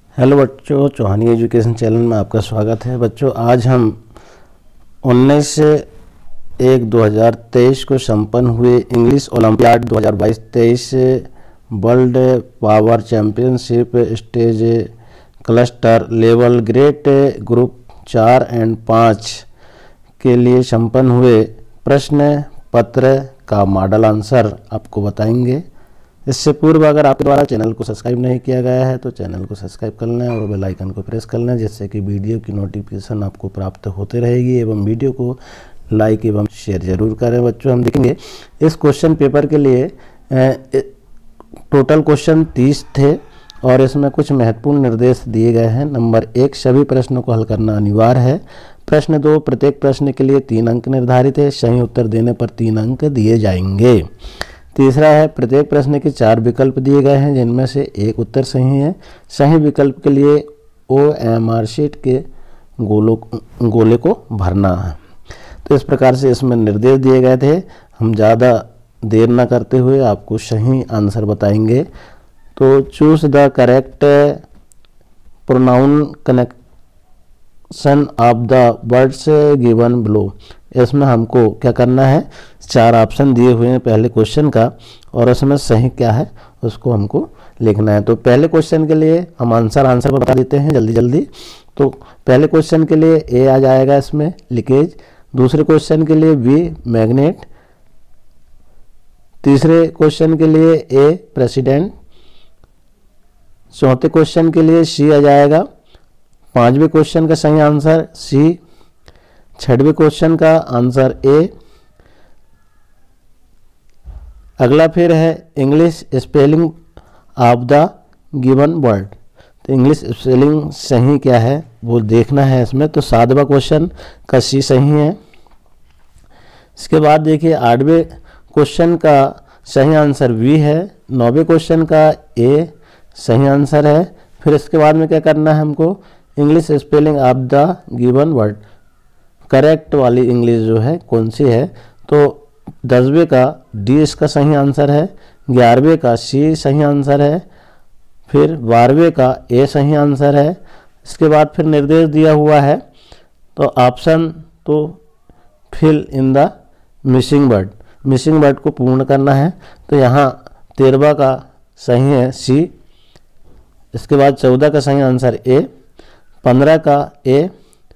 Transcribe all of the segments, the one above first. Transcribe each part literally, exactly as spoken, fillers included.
Hello बच्चों, चौहानी education channel में आपका स्वागत है। बच्चों, आज हम उन्नीस एक दो हज़ार तेईस को संपन्न हुए इंग्लिश ओलंपियाड दो हज़ार बाईस तेईस world power championship stage cluster level grade group चार एंड पाँच के लिए संपन्न हुए प्रश्न पत्र का मॉडल आंसर आपको बताएंगे। इससे पूर्व अगर आपके द्वारा चैनल को सब्सक्राइब नहीं किया गया है तो चैनल को सब्सक्राइब कर लें और बेल आइकन को प्रेस कर लें, जिससे कि वीडियो की नोटिफिकेशन आपको प्राप्त होते रहेगी। एवं वीडियो को लाइक एवं शेयर जरूर करें। बच्चों, हम देखेंगे इस क्वेश्चन पेपर के लिए टोटल क्वेश्चन तीस थे और इसमें कुछ महत्वपूर्ण निर्देश दिए गए हैं। नंबर एक, सभी प्रश्नों को हल करना अनिवार्य है। प्रश्न दो, प्रत्येक प्रश्न के लिए तीन अंक निर्धारित है, सही उत्तर देने पर तीन अंक दिए जाएंगे। तीसरा है, प्रत्येक प्रश्न के चार विकल्प दिए गए हैं जिनमें से एक उत्तर सही है। सही विकल्प के लिए ओ एम आर शीट के गोलों गोले को भरना है। तो इस प्रकार से इसमें निर्देश दिए गए थे। हम ज़्यादा देर न करते हुए आपको सही आंसर बताएंगे। तो choose the correct pronoun connection of the words given below. इसमें हमको क्या करना है, चार ऑप्शन दिए हुए हैं पहले क्वेश्चन का और उसमें सही क्या है उसको हमको लिखना है। तो पहले क्वेश्चन के लिए हम आंसर आंसर पर बता देते हैं जल्दी जल्दी। तो पहले क्वेश्चन के लिए ए आ जाएगा इसमें लीकेज, दूसरे क्वेश्चन के लिए बी मैग्नेट, तीसरे क्वेश्चन के लिए ए प्रेसिडेंट, चौथे क्वेश्चन के लिए सी आ जाएगा, पांचवें क्वेश्चन का सही आंसर सी, छठवें क्वेश्चन का आंसर ए। अगला फिर है English spelling of the given word. तो इंग्लिश स्पेलिंग सही क्या है वो देखना है इसमें। तो सातवां क्वेश्चन का सी सही है। इसके बाद देखिए आठवें क्वेश्चन का सही आंसर बी है, नौवें क्वेश्चन का ए सही आंसर है। फिर इसके बाद में क्या करना है हमको, English spelling of the given word correct वाली इंग्लिश जो है कौन सी है। तो दसवें का डी इसका सही आंसर है, ग्यारहवें का सी सही आंसर है, फिर बारहवें का ए सही आंसर है। इसके बाद फिर निर्देश दिया हुआ है तो ऑप्शन तो fill in the missing word, missing word को पूर्ण करना है। तो यहाँ तेरहवां का सही है सी। इसके बाद चौदह का सही आंसर ए, पंद्रह का ए।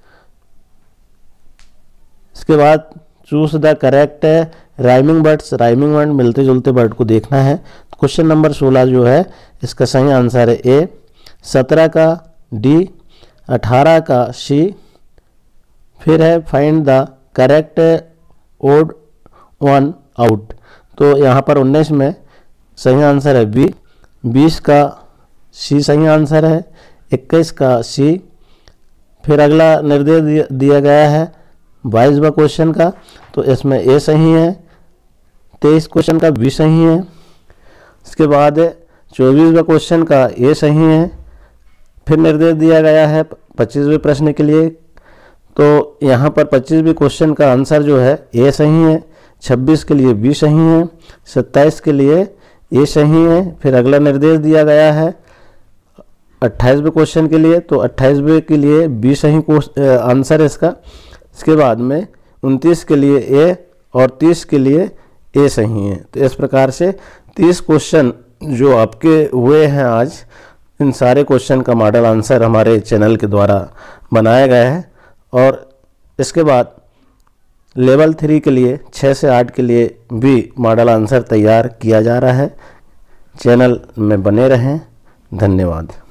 इसके बाद choose the correct rhyming words, rhyming word मिलते जुलते वर्ड को देखना है। क्वेश्चन नंबर सोलह जो है इसका सही आंसर है ए, सत्रह का डी, अठारह का सी। फिर है find the correct odd one out. तो यहाँ पर उन्नीस में सही आंसर है बी, बीस का सी सही आंसर है, इक्कीस का सी। फिर अगला निर्देश दिया गया है बाईसवां क्वेश्चन का, तो इसमें ए सही है, तेईस क्वेश्चन का बी सही है। इसके बाद चौबीसवें क्वेश्चन का ए सही है। फिर निर्देश दिया गया है पच्चीसवें प्रश्न के लिए, तो यहाँ पर पच्चीसवें क्वेश्चन का आंसर जो है ए सही है, छब्बीस के लिए बी सही है, सत्ताईस के लिए ए सही है। फिर अगला निर्देश दिया गया है अट्ठाईसवें क्वेश्चन के लिए, तो अट्ठाईसवें के लिए बी सही आंसर है इसका। इसके बाद में उनतीस के लिए ए और तीस के लिए ए सही है। तो इस प्रकार से तीस क्वेश्चन जो आपके हुए हैं आज, इन सारे क्वेश्चन का मॉडल आंसर हमारे चैनल के द्वारा बनाया गया है। और इसके बाद लेवल थ्री के लिए छः से आठ के लिए भी मॉडल आंसर तैयार किया जा रहा है। चैनल में बने रहें। धन्यवाद।